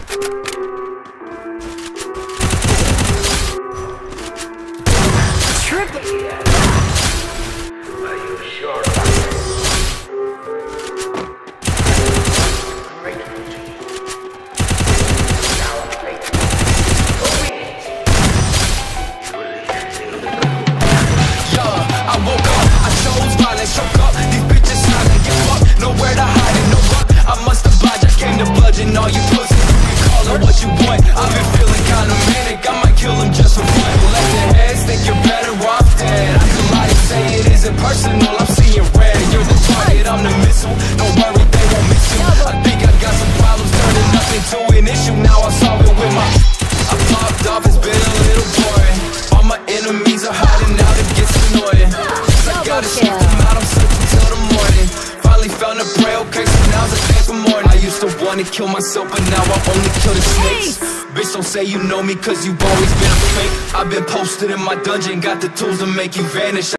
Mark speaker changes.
Speaker 1: All you pussies, you can call it what you want. I've been feeling kinda manic, I might kill him just for fun. Let their heads think you're better off dead. I can lie and say it isn't personal, I'm seeing red. You're the target, I'm the missile. Don't worry, they won't miss you. I think I got some problems, turning nothing to an issue. Now I solve it with my I popped off, it's been a little boring. All my enemies are hiding out, it gets annoying. I gotta shoot them out, I'm sleeping till the morning. Finally found a prey, okay, so now's a day for morning. I used to wanna kill myself, but now I only kill the snakes. Bitch, don't say you know me, cause you've always been a fake. I've been posted in my dungeon, got the tools to make you vanish.